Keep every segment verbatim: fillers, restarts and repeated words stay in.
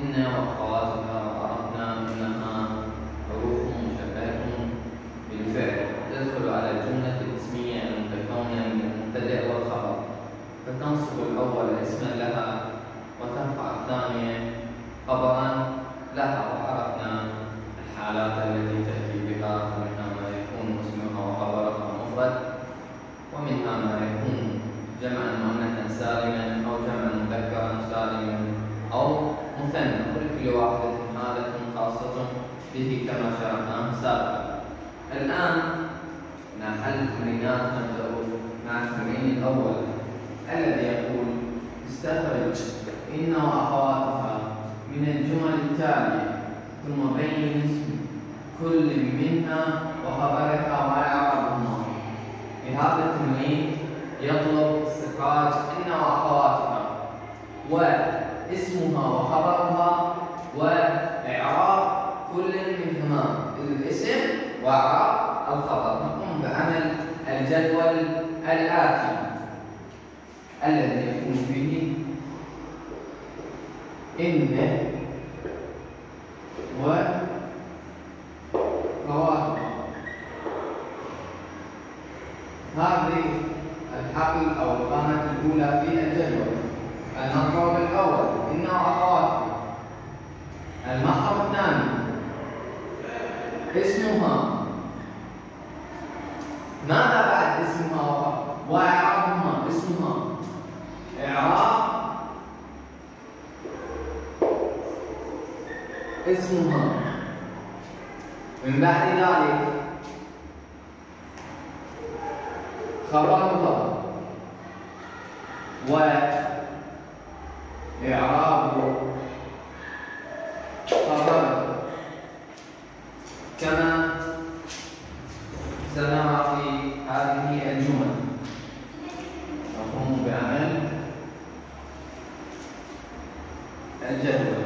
إن وأخواتها وعرفنا أنها حروف مشبهة بالفعل تدخل على الجملة الاسمية المتكونة من المبتدأ والخبر، فتنصب الأول اسما لها وترفع الثانية خبرا لها. وعرفنا الحالات التي تأتي بها، ومنها ما يكون اسمها وخبرها مفرد، ومنها ما يكون جمعا مؤنثا سالما أو جمعا مذكرا سالما أو مثنى، ولكل واحدة حالة خاصة به كما شرحناه سابقا. الآن مع حل التمرينات نبدأ مع التمرين الأول الذي يقول: استخرج إن وأخواتها من الجمل التالية ثم بين اسم كل منها وخبرها وإعرابهما. في هذا التمرين يطلب استخراج إن وأخواتها واسمها وخبرها وإعراب كل منهما، الاسم وإعراب الخبر. نقوم بعمل الجدول الآتي الذي يكون فيه إن وأخواتها. هذه الحقل أو القامة الأولى في الجدول. المطلب الأول إن وأخواتها. المطلب الثاني اسمها. ماذا بعد اسمها وخبرها؟ وإعرابهما. اسمها إعراب اسمها. من بعد ذلك خبرها وإعراب خبرها كما سنرى في هذه الجمل. نقوم بعمل الجدول.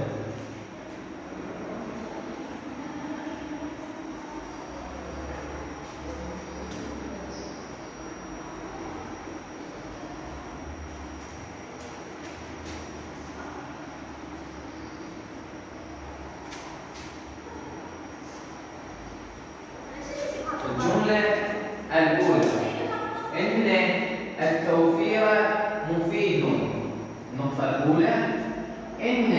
الجملة الأولى: إن التوفير مفيد. النقطة الأولى: إن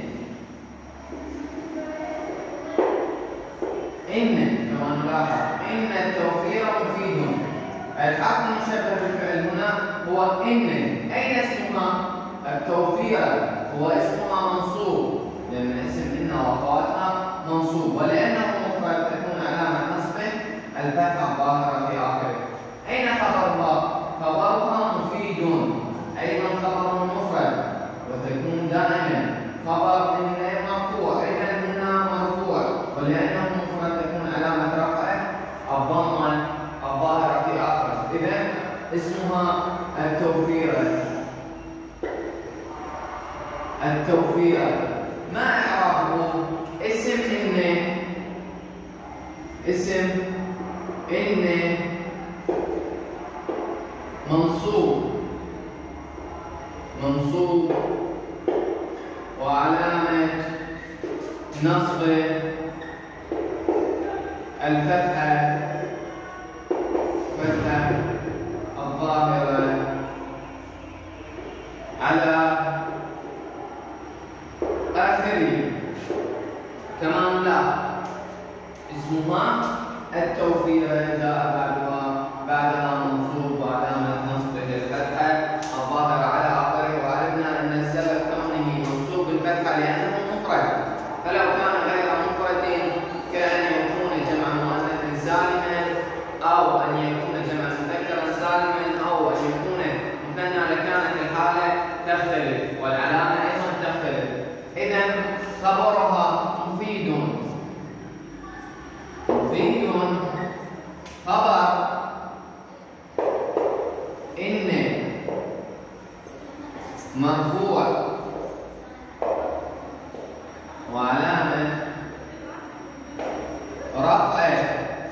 إن كما نلاحظ إن التوفير مفيد. الحرف المشبه بالفعل هنا هو إن. أين اسمها؟ التوفير هو اسمها منصوب، لأن اسم إن وأخواتها منصوب، ولأنه مفرد تكون علامة نصبه الفتحة الظاهرة في آخره. أين خبرها؟ خبرها مفيد، أيضا خبر مفرد، وتكون دائما خبر إن مرفوع، أيضا إنها مرفوع، ولأنه مفرد تكون علامة رفعه الضمة الظاهرة في آخره. إذا اسمها التوفير. التوفير. ما إعرابه؟ اسم إن. اسم إن منصوب منصوب وعلامة نصبه الفتحة فتحة الظاهرة على آخره. كما نلاحظ اسمها التوفير جاء بعدها بعدها منصوب وعلامة نصبه الفتحة الظاهرة على آخره، وعرفنا أن السبب كونه منصوب بالفتحة لأنه مفرد، فلو كان غير مفرد كأن يكون جمع مؤنث سالما أو أن يكون جمع مذكرا سالما أو أن يكون مثنى لكانت الحالة تختلف والعلامة أيضا تختلف. إذا خبرها مفيد. مفيد خبر إن مرفوع وعلامة رفعه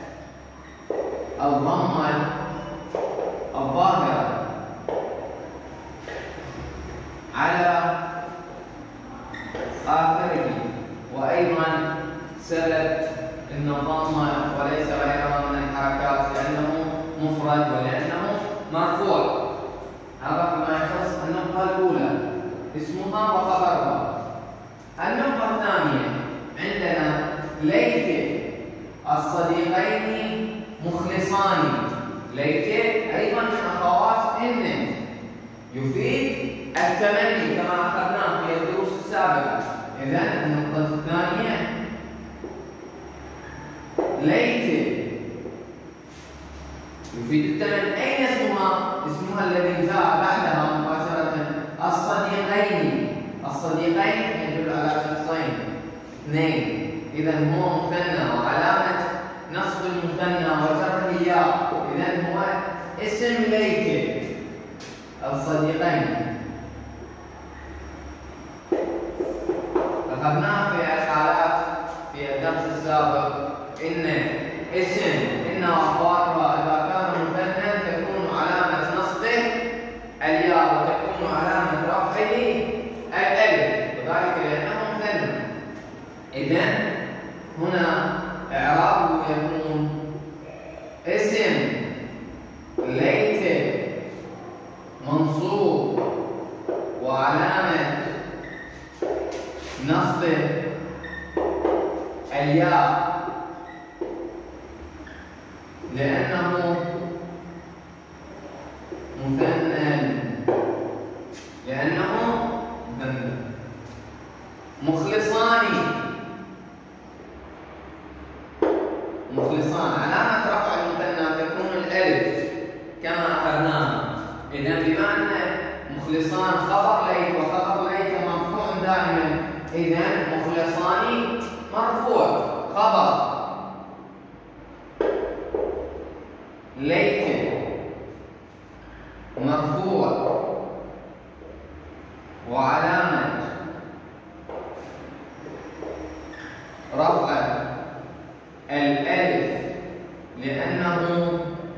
الضمة الظاهرة على آخره، وأيضا سبب النظام وليس غيرها من الحركات لأنه مفرد ولأنه مرفوع. هذا فيما يخص النقطة الأولى اسمها وخبرها. النقطة الثانية عندنا ليت الصديقين مخلصان. ليت أيضا من أخوات إن، يفيد التمني كما أخذناه في الدروس السابقة. إذن النقطة الثانية ليت يفيد التمني. أين اسمها؟ اسمها الذي جاء بعدها مباشرة الصديقين. الصديقين يدل على شخصين اثنين، إذن هو مثنى وعلامة نصب المثنى وجره الياء، إذن هو اسم ليت الصديقين. أخذناه في الحالات في الدرس السابق إن اسم إن أخواتها إذا كان مثنى تكون علامة نصبه الياء وتكون علامة رفعه الألف، وذلك لأنه مثنى. إذن هنا إعرابه يكون اسم ليت منصوب وعلامة نصبه الياء لأنه مثنى لأنه مثنى. مخلصان مخلصان علامة رفع المثنى تكون الألف كما أخذناها. إذا بما أن مخلصان خبر ليت وخبر ليت مرفوع دائما، إذا مخلصان مرفوع خبر ليت مرفوع وعلامة رفع الألف لأنه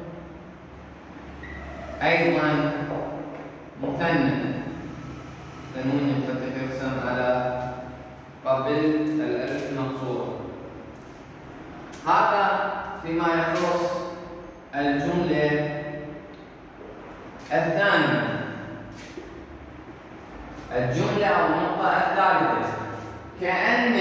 أيضا مثنى. تنوين ينفتح يرسم على قبل الألف المقصورة. هذا فيما يخص الجملة الثانية. الجملة أو النقطة الثالثة كأن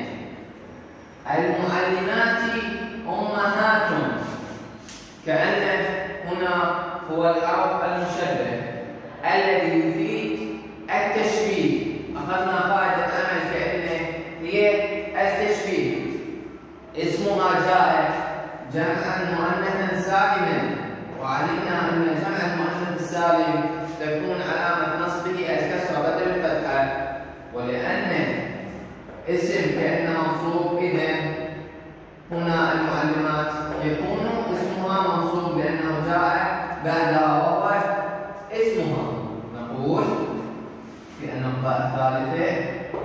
المعلمات أمهات. كأن هنا هو الحرف المشبه الذي يفيد التشبيه. أخذنا فائدة العمل كأنه هي التشبيه. اسمها جاء جمعا مؤنثا سالما، وعلمنا أن جمع المؤنث السالم تكون علامة نصبه الكسرة بدل الفتحة، ولأن اسم كأنه منصوب إذن هنا المعلمات يكون اسمها منصوب لأنه جاء بعدها وهو اسمها. نقول في النقطة الثالثة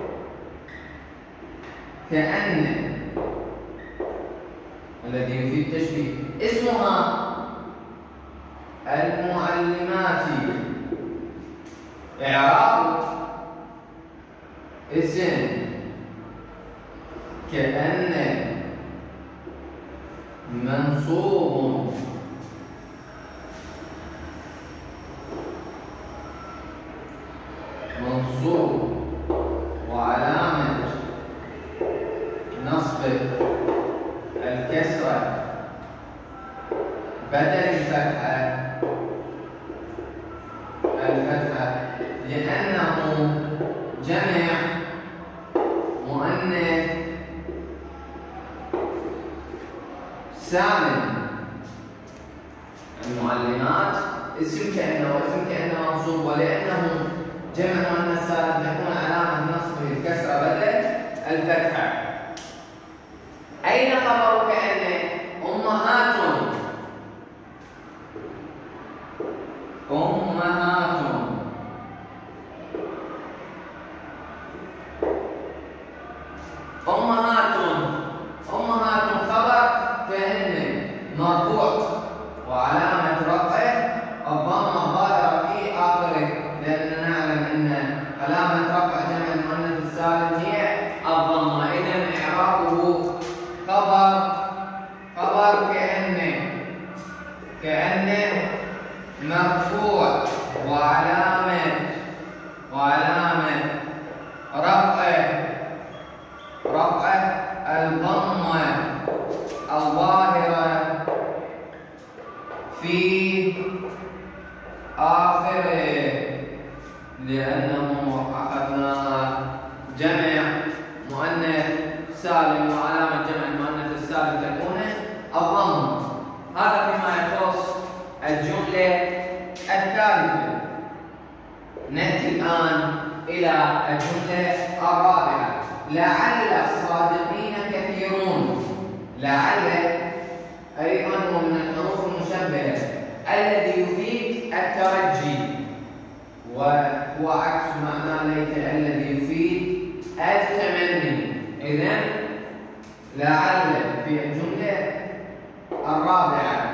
كأن الذي يفيد التشبيه اسمها المعلمات. إعراب اسم كأن منصوب منصوب وعلامة نصبه الكسرة بدل الفتحة الفتحة لأنه جمع مؤنث سالم. المعلمات اسم كأنه واسم كأنه منصوب، ولأنه جمع مؤنث سالم تكون علامة نصبه الكسرة بدل الفتحة. أين خبر كأن؟ أمهات. أمهات أمهات أمهات خبر كأن مرفوع وعلامة رفعه الضمة الظاهرة في آخره، لأننا نعلم أن علامة رفع جمع المؤنث السالم هي جمع مؤنث سالم وعلامة جمع المؤنث السالم تكون الضم. هذا فيما يخص الجملة الثالثة. نأتي الآن إلى الجملة الرابعة. لعل الصادقين كثيرون. لعل أيضا هو من الحروف المشبهة الذي يفيد الترجي، وهو عكس معنى ليت الذي يفيد التمني. إذن لعل في الجملة الرابعة.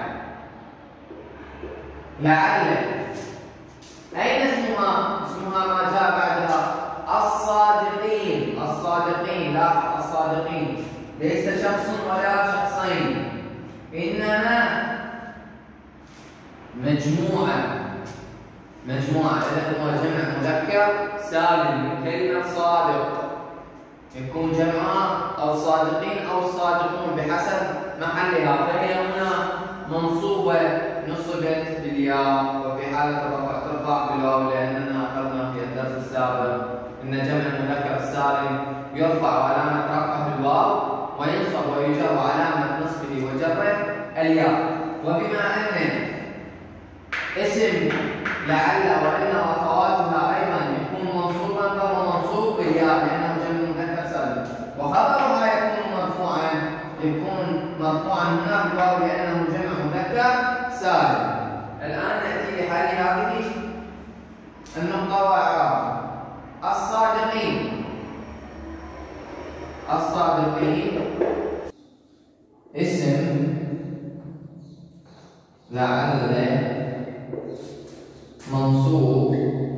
لعل أين اسمها؟ اسمها ما جاء بعدها الصادقين. الصادقين، لاحظ الصادقين ليس شخص ولا شخصين، إنما مجموعة. مجموعة، إذا هو جمع مذكر سالم من كلمة صادق، يكون جمعها الصادقين أو الصادقون بحسب محلها، فهي هنا منصوبة نصبت بالياء، وفي حالة الرفع ترفع بالواو، لأننا أخذنا في الدرس السابق أن جمع المذكر السالم يرفع علامة رفعه بالواو وينصب ويجر علامة نصبه وجره الياء. وبما أن اسم لعل وإن أخواتها أيضا يكون منصوبا فهو منصوب بالياء لأنه جمع مذكر سالم، وخبرها يكون مرفوعا يكون مرفوعا هنا بالواو لأنه جمع مذكر سالم. الآن نأتي لحل هذه النقطة وإعرابها. الصادقين. الصادقين اسم لعل منصوب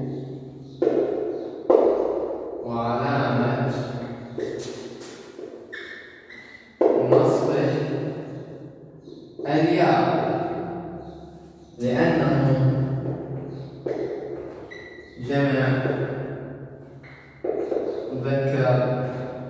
وعلامة نصبه الياء لأنه جمع مذكر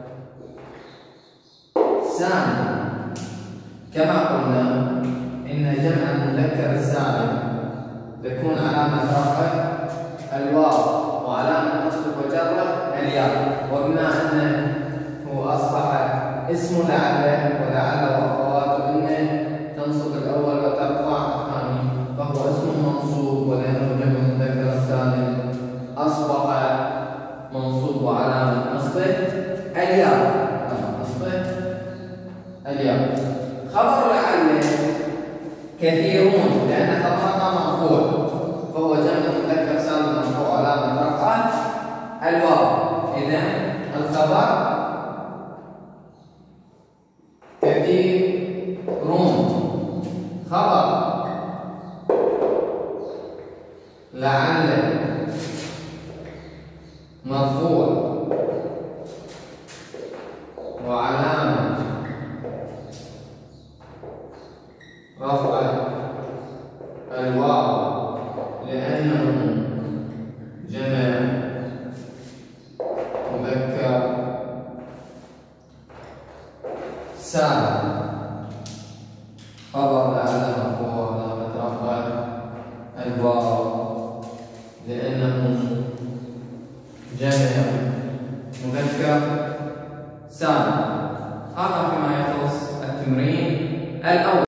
سالم. كما قلنا إن جمع المذكر السالم تكون علامة رفعه الواو وعلامة نصبه وجره الياء، وبما أنه أصبح اسم لعل ولعل وأخواته إن تنصب الأول وترفع الثاني، فهو اسم منصوب ولأنه جمع مذكر سالم أصبح منصوب وعلامة نصبه الياء. نصبه الياء. خبر لعل كثيرون لأن خبرها مرفوع، فهو جمع مذكر سالم مرفوع علامة رفعه الواو. إذن الخبر كثيرون. خبر لعل مرفوع وعلامة رفعه الواو لأنه جمع مذكر سالم. خبر لعل مرفوع وعلامة رفعه الواو لأنه جمع مذكر سالم. هذا فيما يخص التمرين الأول.